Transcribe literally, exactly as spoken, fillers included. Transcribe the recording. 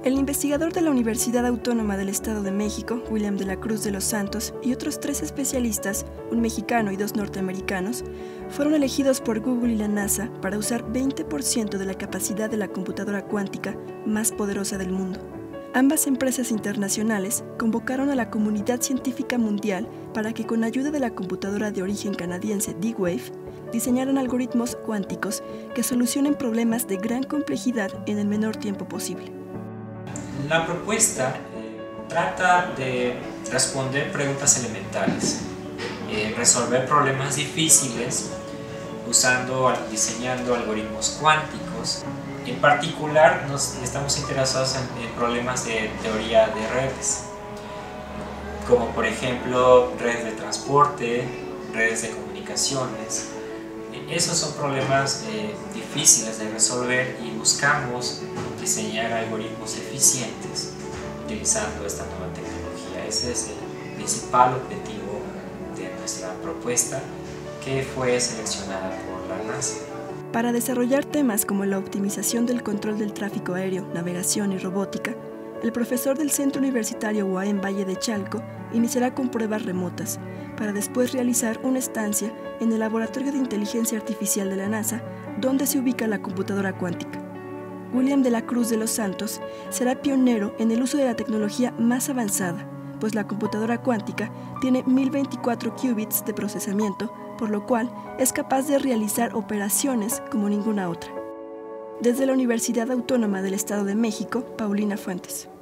El investigador de la Universidad Autónoma del Estado de México, William de la Cruz de los Santos, y otros tres especialistas, un mexicano y dos norteamericanos, fueron elegidos por Google y la NASA para usar veinte por ciento de la capacidad de la computadora cuántica más poderosa del mundo. Ambas empresas internacionales convocaron a la comunidad científica mundial para que, con ayuda de la computadora de origen canadiense D-Wave, diseñaran algoritmos cuánticos que solucionen problemas de gran complejidad en el menor tiempo posible. La propuesta eh, trata de responder preguntas elementales, eh, resolver problemas difíciles usando, diseñando algoritmos cuánticos. En particular, nos estamos interesados en, en problemas de teoría de redes, como por ejemplo redes de transporte, redes de comunicaciones. Esos son problemas eh, difíciles de resolver y buscamos diseñar algoritmos eficientes utilizando esta nueva tecnología. Ese es el principal objetivo de nuestra propuesta, que fue seleccionada por la NASA. Para desarrollar temas como la optimización del control del tráfico aéreo, navegación y robótica, el profesor del Centro Universitario UAM Valle de Chalco iniciará con pruebas remotas, para después realizar una estancia en el Laboratorio de Inteligencia Artificial de la NASA, donde se ubica la computadora cuántica. William de la Cruz de los Santos será pionero en el uso de la tecnología más avanzada, pues la computadora cuántica tiene mil veinticuatro qubits de procesamiento, por lo cual es capaz de realizar operaciones como ninguna otra. Desde la Universidad Autónoma del Estado de México, Paulina Fuentes.